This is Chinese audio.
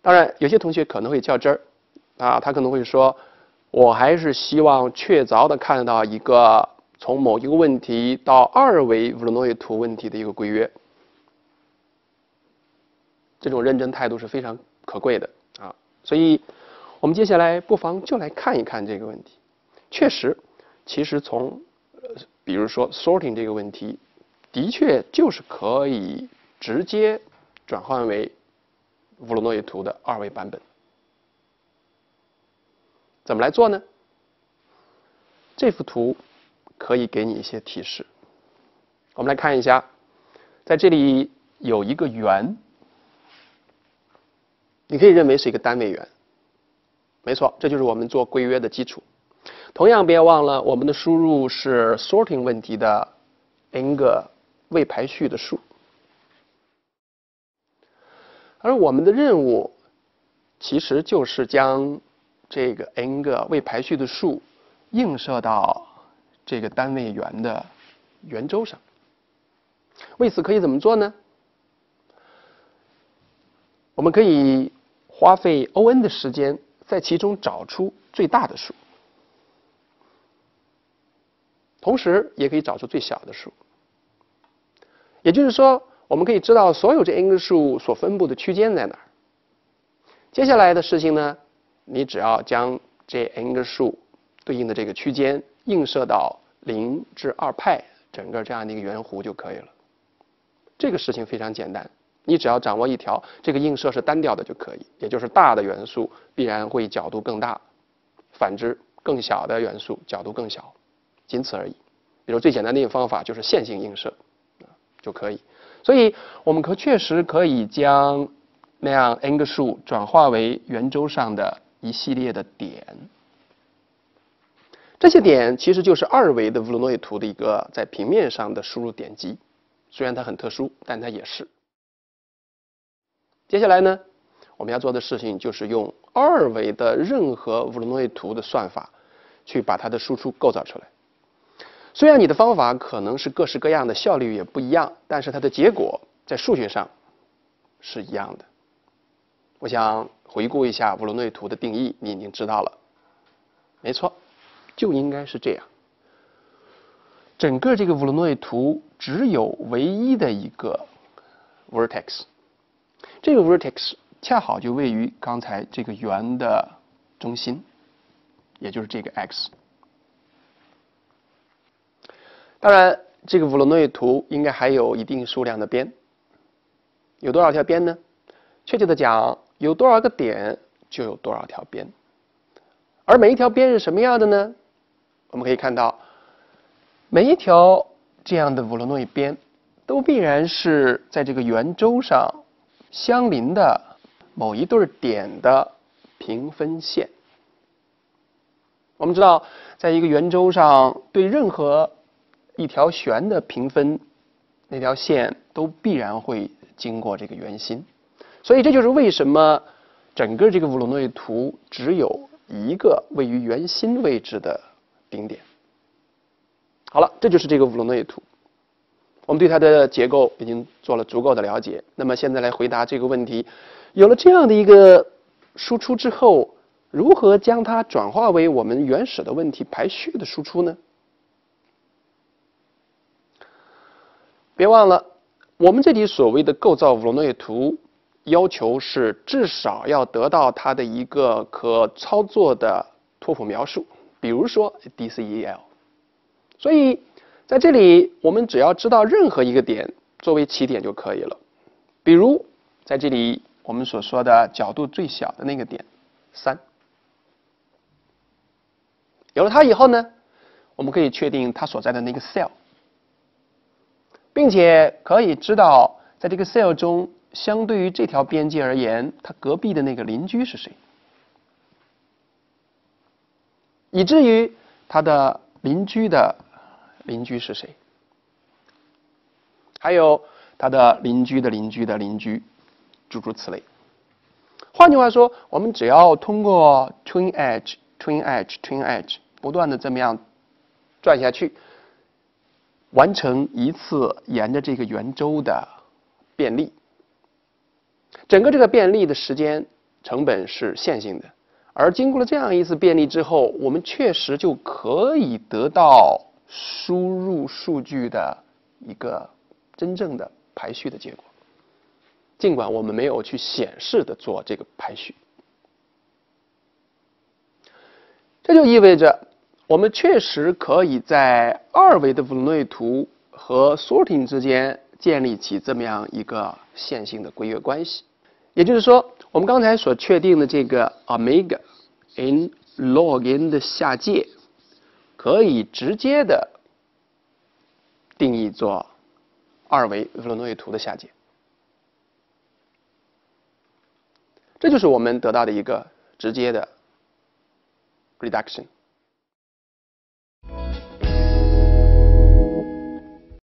当然，有些同学可能会较真儿，他可能会说，我还是希望确凿的看到一个从某一个问题到二维乌鲁诺伊图问题的一个规约。这种认真态度是非常可贵的所以我们接下来不妨就来看一看这个问题。确实，其实从比如说 sorting 这个问题，的确就是可以直接转换为乌鲁诺伊图的二维版本。怎么来做呢？这幅图可以给你一些提示。我们来看一下，在这里有一个圆，你可以认为是一个单位圆。没错，这就是我们做规约的基础。同样别忘了，我们的输入是 sorting 问题的 n 个未排序的数，而我们的任务其实就是将这个 n 个未排序的数映射到这个单位圆的圆周上。为此可以怎么做呢？我们可以花费 O(n) 的时间在其中找出最大的数，同时也可以找出最小的数。也就是说，我们可以知道所有这 n 个数所分布的区间在哪儿。接下来的事情呢，你只要将这 n 个数对应的这个区间映射到0至2派整个这样的一个圆弧就可以了。这个事情非常简单，你只要掌握一条，这个映射是单调的就可以，也就是大的元素必然会角度更大，反之更小的元素角度更小，仅此而已。比如最简单的一个方法就是线性映射就可以。所以我们确实可以将那样 n 个数转化为圆周上的一系列的点。这些点其实就是二维的乌鲁诺伊图的一个在平面上的输入点集，虽然它很特殊，但它也是。接下来呢，我们要做的事情就是用二维的任何乌鲁诺伊图的算法去把它的输出构造出来。虽然你的方法可能是各式各样的，效率也不一样，但是它的结果在数学上是一样的。我想回顾一下乌鲁诺伊图的定义，你已经知道了。没错，就应该是这样。整个这个乌鲁诺伊图只有唯一的一个 vertex， 这个 vertex 恰好就位于刚才这个圆的中心，也就是这个 x。当然，这个乌鲁诺伊图应该还有一定数量的边。有多少条边呢？确切的讲，有多少个点就有多少条边。而每一条边是什么样的呢？我们可以看到，每一条这样的乌鲁诺伊边都必然是在这个圆周上相邻的某一对点的平分线。我们知道，在一个圆周上，对任何一条弦的平分，那条线都必然会经过这个圆心，所以这就是为什么整个这个乌鲁诺伊图只有一个位于圆心位置的顶点。好了，这就是这个乌鲁诺伊图。我们对它的结构已经做了足够的了解。那么现在来回答这个问题：有了这样的一个输出之后，如何将它转化为我们原始的问题排序的输出呢？别忘了，我们这里所谓的构造乌鲁诺伊图，要求是至少要得到它的一个可操作的拓扑描述，比如说 DCEL。所以在这里，我们只要知道任何一个点作为起点就可以了。比如在这里我们所说的角度最小的那个点3，有了它以后呢，我们可以确定它所在的那个 cell。并且可以知道，在这个 cell 中，相对于这条边界而言，它隔壁的那个邻居是谁，以至于它的邻居的邻居是谁，还有它的邻居的邻居的邻居，诸如此类。换句话说，我们只要通过 twin edge、twin edge、twin edge 不断的这么样转下去，完成一次沿着这个圆周的便利。整个这个便利的时间成本是线性的。而经过了这样一次便利之后，我们确实就可以得到输入数据的一个真正的排序的结果，尽管我们没有去显示的做这个排序。这就意味着我们确实可以在二维的 Voronoi 图和 sorting 之间建立起这么样一个线性的规约关系。也就是说，我们刚才所确定的这个 omega in log n 的下界，可以直接的定义作二维 Voronoi 图的下界。这就是我们得到的一个直接的 reduction。